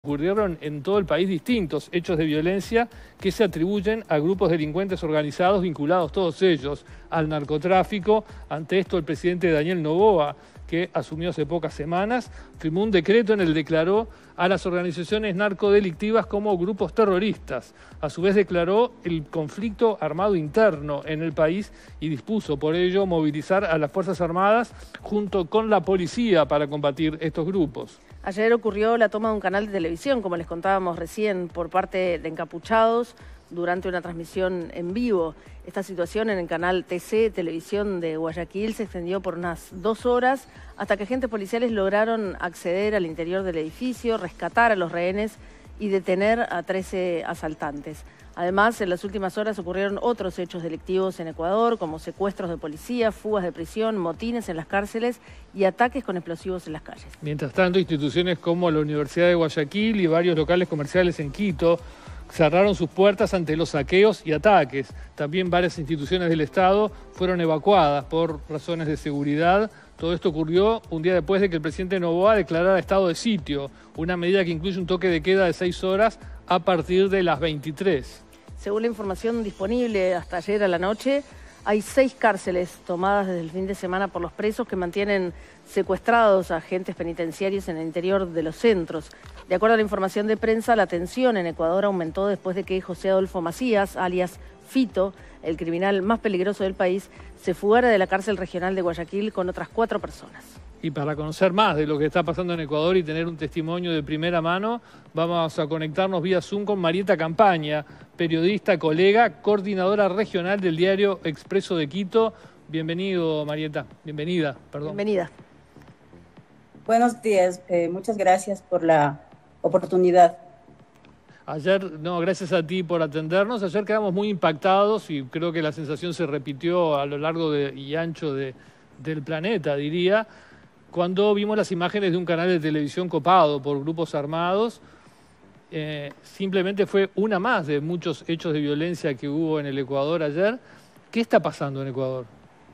Ocurrieron en todo el país distintos hechos de violencia que se atribuyen a grupos delincuentes organizados vinculados todos ellos al narcotráfico. Ante esto, el presidente Daniel Noboa, que asumió hace pocas semanas, firmó un decreto en el que declaró a las organizaciones narcodelictivas como grupos terroristas. A su vez declaró el conflicto armado interno en el país y dispuso por ello movilizar a las Fuerzas Armadas junto con la policía para combatir estos grupos. Ayer ocurrió la toma de un canal de televisión, como les contábamos recién, por parte de encapuchados durante una transmisión en vivo. Esta situación en el canal TC, Televisión de Guayaquil, se extendió por unas 2 horas hasta que agentes policiales lograron acceder al interior del edificio, rescatar a los rehenes y detener a 13 asaltantes. Además, en las últimas horas ocurrieron otros hechos delictivos en Ecuador, como secuestros de policía, fugas de prisión, motines en las cárceles y ataques con explosivos en las calles. Mientras tanto, instituciones como la Universidad de Guayaquil y varios locales comerciales en Quito cerraron sus puertas ante los saqueos y ataques. También varias instituciones del Estado fueron evacuadas por razones de seguridad. Todo esto ocurrió un día después de que el presidente Noboa declarara estado de sitio, una medida que incluye un toque de queda de 6 horas a partir de las 23. Según la información disponible hasta ayer a la noche, hay 6 cárceles tomadas desde el fin de semana por los presos que mantienen secuestrados a agentes penitenciarios en el interior de los centros. De acuerdo a la información de prensa, la tensión en Ecuador aumentó después de que José Adolfo Macías, alias Fito, el criminal más peligroso del país, se fugara de la cárcel regional de Guayaquil con otras 4 personas. Y para conocer más de lo que está pasando en Ecuador y tener un testimonio de primera mano, vamos a conectarnos vía Zoom con Marieta Campaña, periodista, colega, coordinadora regional del diario Expreso de Quito. Bienvenido, Marieta. Bienvenida, perdón. Bienvenida. Buenos días. Muchas gracias por la oportunidad. Gracias a ti por atendernos. Ayer quedamos muy impactados y creo que la sensación se repitió a lo largo y ancho del planeta, diría, cuando vimos las imágenes de un canal de televisión copado por grupos armados. Simplemente fue una más de muchos hechos de violencia que hubo en el Ecuador ayer. ¿Qué está pasando en Ecuador?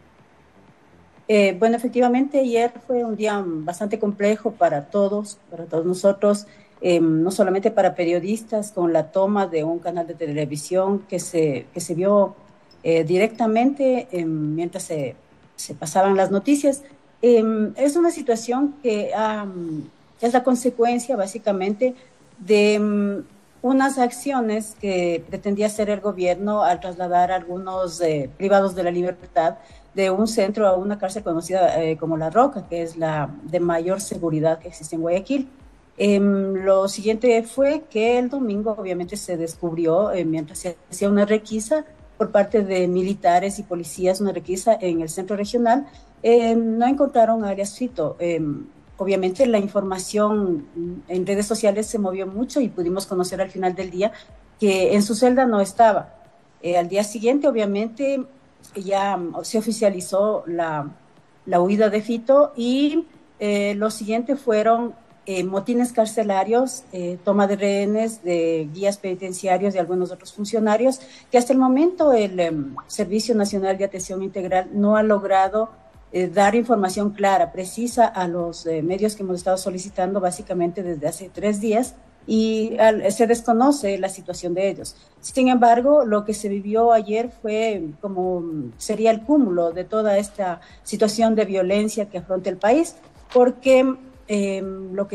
Bueno, efectivamente ayer fue un día bastante complejo para todos nosotros, no solamente para periodistas, con la toma de un canal de televisión que se vio directamente mientras se pasaban las noticias. Es una situación que es la consecuencia básicamente de unas acciones que pretendía hacer el gobierno al trasladar a algunos privados de la libertad de un centro a una cárcel conocida como La Roca, que es la de mayor seguridad que existe en Guayaquil. Lo siguiente fue que el domingo obviamente se descubrió, mientras se hacía una requisa por parte de militares y policías, una requisa en el centro regional, no encontraron a alias Fito. Obviamente la información en redes sociales se movió mucho y pudimos conocer al final del día que en su celda no estaba. Al día siguiente, obviamente, ya se oficializó la huida de Fito y lo siguiente fueron motines carcelarios, toma de rehenes de guías penitenciarios y algunos otros funcionarios, que hasta el momento el Servicio Nacional de Atención Integral no ha logrado dar información clara, precisa a los medios que hemos estado solicitando básicamente desde hace 3 días y se desconoce la situación de ellos. Sin embargo, lo que se vivió ayer fue como sería el cúmulo de toda esta situación de violencia que afronta el país, porque lo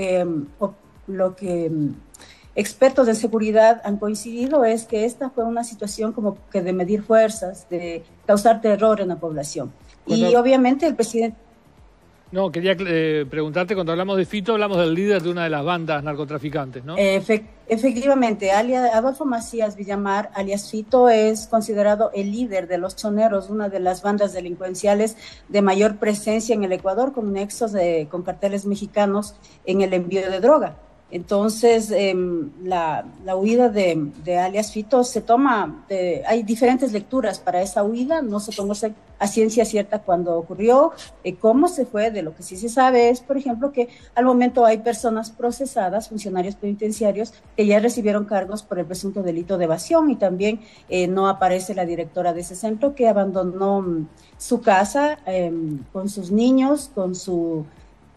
que expertos de seguridad han coincidido es que esta fue una situación como que de medir fuerzas, de causar terror en la población. Y obviamente el presidente... No, quería preguntarte, cuando hablamos de Fito, hablamos del líder de una de las bandas narcotraficantes, ¿no? Efectivamente, Adolfo Macías Villamar, alias Fito, es considerado el líder de los Choneros, una de las bandas delincuenciales de mayor presencia en el Ecuador, con nexos con carteles mexicanos en el envío de droga. Entonces, la huida de alias Fito se toma, hay diferentes lecturas para esa huida, no se conoce a ciencia cierta cuándo ocurrió, cómo se fue. De lo que sí se sabe es, por ejemplo, que al momento hay personas procesadas, funcionarios penitenciarios, que ya recibieron cargos por el presunto delito de evasión, y también no aparece la directora de ese centro, que abandonó su casa con sus niños, con su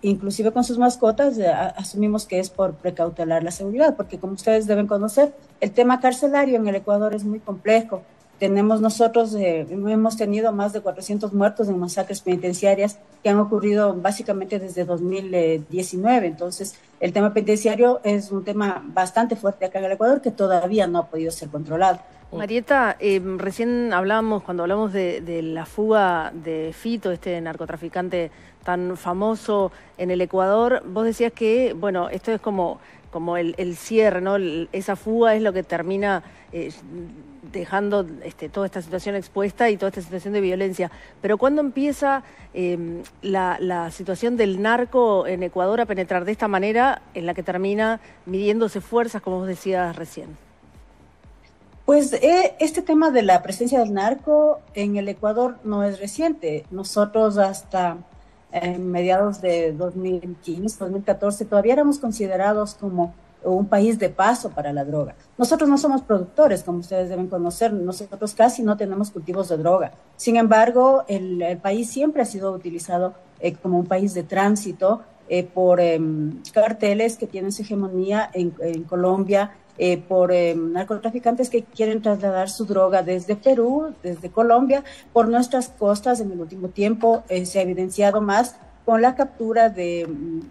inclusive con sus mascotas, asumimos que es por precautelar la seguridad, porque como ustedes deben conocer, el tema carcelario en el Ecuador es muy complejo. Hemos tenido más de 400 muertos en masacres penitenciarias que han ocurrido básicamente desde 2019. Entonces, el tema penitenciario es un tema bastante fuerte acá en el Ecuador que todavía no ha podido ser controlado. Marieta, recién hablábamos, cuando hablamos de la fuga de Fito, este narcotraficante tan famoso en el Ecuador, vos decías que, bueno, esto es como el cierre, ¿no? Esa fuga es lo que termina dejando toda esta situación expuesta y toda esta situación de violencia. Pero ¿cuándo empieza la situación del narco en Ecuador a penetrar de esta manera en la que termina midiéndose fuerzas, como vos decías recién? Pues este tema de la presencia del narco en el Ecuador no es reciente. Nosotros hasta mediados de 2015, 2014, todavía éramos considerados como un país de paso para la droga. Nosotros no somos productores, como ustedes deben conocer, nosotros casi no tenemos cultivos de droga. Sin embargo, el país siempre ha sido utilizado como un país de tránsito por carteles que tienen su hegemonía en Colombia, por narcotraficantes que quieren trasladar su droga desde Perú, desde Colombia, por nuestras costas. En el último tiempo se ha evidenciado más con la captura de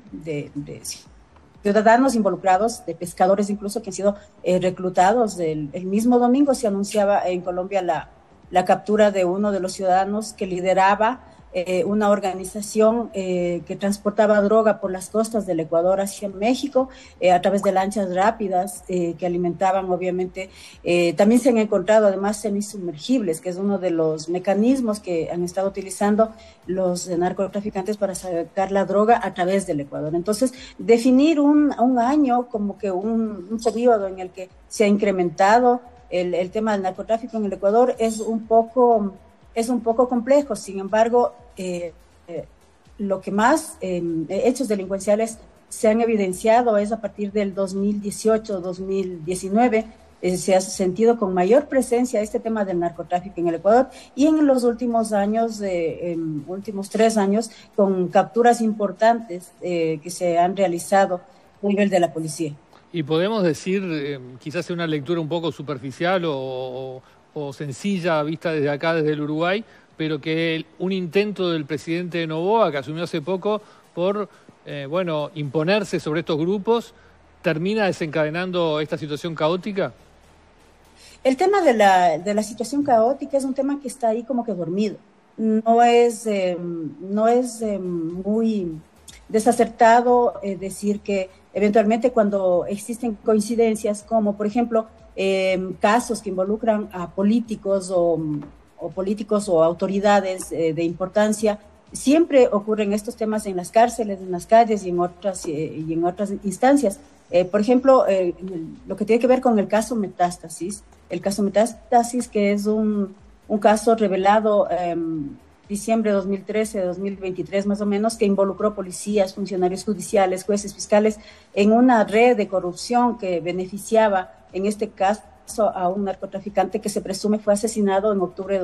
ciudadanos involucrados, de pescadores incluso que han sido reclutados. El mismo domingo se anunciaba en Colombia la captura de uno de los ciudadanos que lideraba una organización que transportaba droga por las costas del Ecuador hacia México a través de lanchas rápidas que alimentaban, obviamente. También se han encontrado además semisumergibles, que es uno de los mecanismos que han estado utilizando los narcotraficantes para sacar la droga a través del Ecuador. Entonces, definir un año como que un periodo en el que se ha incrementado el tema del narcotráfico en el Ecuador es un poco complejo. Sin embargo, lo que más hechos delincuenciales se han evidenciado es a partir del 2018-2019, se ha sentido con mayor presencia este tema del narcotráfico en el Ecuador, y en los últimos años, últimos 3 años, con capturas importantes que se han realizado a nivel de la policía. Y podemos decir, quizás una lectura un poco superficial o sencilla vista desde acá, desde el Uruguay, pero que un intento del presidente de Noboa, que asumió hace poco, por imponerse sobre estos grupos, termina desencadenando esta situación caótica. El tema de la situación caótica es un tema que está ahí como que dormido. No es muy desacertado decir que eventualmente cuando existen coincidencias, como por ejemplo casos que involucran a políticos o autoridades de importancia, siempre ocurren estos temas en las cárceles, en las calles y en otras instancias. Por ejemplo, lo que tiene que ver con el caso Metástasis, que es un caso revelado diciembre de 2013, 2023 más o menos, que involucró policías, funcionarios judiciales, jueces, fiscales, en una red de corrupción que beneficiaba, en este caso, a un narcotraficante que se presume fue asesinado en octubre de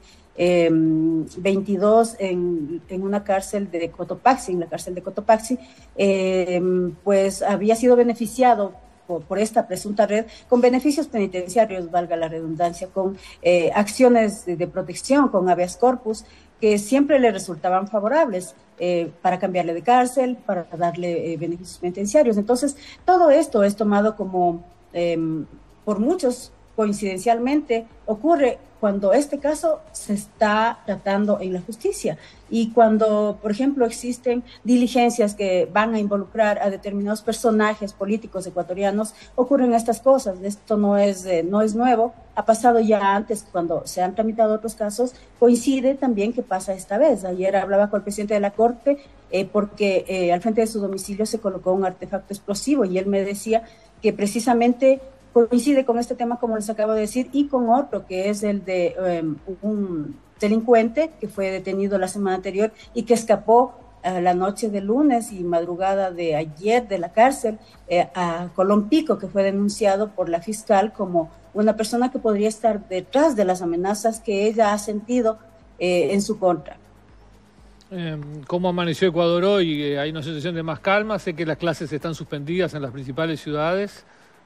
2022 en una cárcel de Cotopaxi, en la cárcel de Cotopaxi. Pues había sido beneficiado por esta presunta red con beneficios penitenciarios, valga la redundancia, con acciones de protección, con habeas corpus, que siempre le resultaban favorables para cambiarle de cárcel, para darle beneficios penitenciarios. Entonces, todo esto es tomado como, por muchos, coincidencialmente, ocurre cuando este caso se está tratando en la justicia y cuando, por ejemplo, existen diligencias que van a involucrar a determinados personajes políticos ecuatorianos, ocurren estas cosas. Esto no es nuevo, ha pasado ya antes cuando se han tramitado otros casos, coincide también que pasa esta vez. Ayer hablaba con el presidente de la Corte porque al frente de su domicilio se colocó un artefacto explosivo y él me decía que precisamente coincide con este tema, como les acabo de decir, y con otro que es el de un delincuente que fue detenido la semana anterior y que escapó la noche de lunes y madrugada de ayer de la cárcel a Colón Pico, que fue denunciado por la fiscal como una persona que podría estar detrás de las amenazas que ella ha sentido en su contra. ¿Cómo amaneció Ecuador hoy? ¿Hay una situación de más calma? Sé que las clases están suspendidas en las principales ciudades.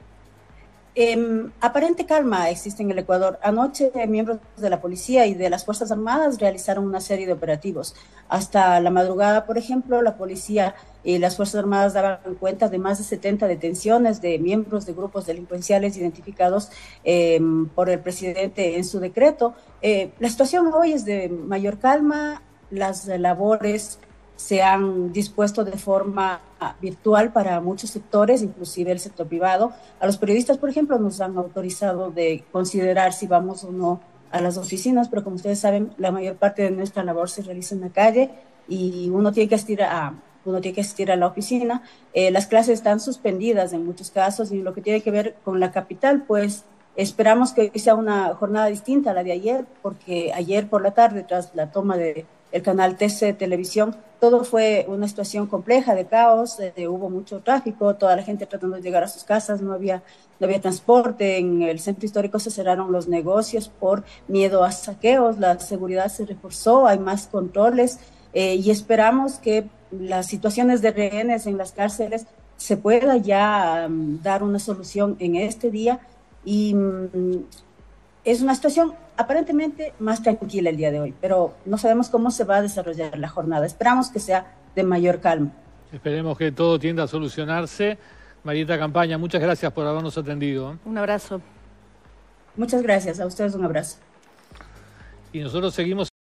Aparente calma existe en el Ecuador. Anoche miembros de la policía y de las Fuerzas Armadas realizaron una serie de operativos. Hasta la madrugada, por ejemplo, la policía y las Fuerzas Armadas daban cuenta de más de 70 detenciones de miembros de grupos delincuenciales identificados por el presidente en su decreto. La situación hoy es de mayor calma. Las labores se han dispuesto de forma virtual para muchos sectores, inclusive el sector privado. A los periodistas, por ejemplo, nos han autorizado de considerar si vamos o no a las oficinas, pero como ustedes saben, la mayor parte de nuestra labor se realiza en la calle y uno tiene que asistir a la oficina. Las clases están suspendidas en muchos casos y lo que tiene que ver con la capital, pues esperamos que sea una jornada distinta a la de ayer, porque ayer por la tarde, tras la toma de el canal TC Televisión, todo fue una situación compleja de caos, hubo mucho tráfico, toda la gente tratando de llegar a sus casas, no había transporte, en el centro histórico se cerraron los negocios por miedo a saqueos, la seguridad se reforzó, hay más controles y esperamos que las situaciones de rehenes en las cárceles se pueda ya dar una solución en este día y es una situación aparentemente más tranquila el día de hoy, pero no sabemos cómo se va a desarrollar la jornada. Esperamos que sea de mayor calma. Esperemos que todo tienda a solucionarse. Marieta Campaña, muchas gracias por habernos atendido. Un abrazo. Muchas gracias, a ustedes un abrazo. Y nosotros seguimos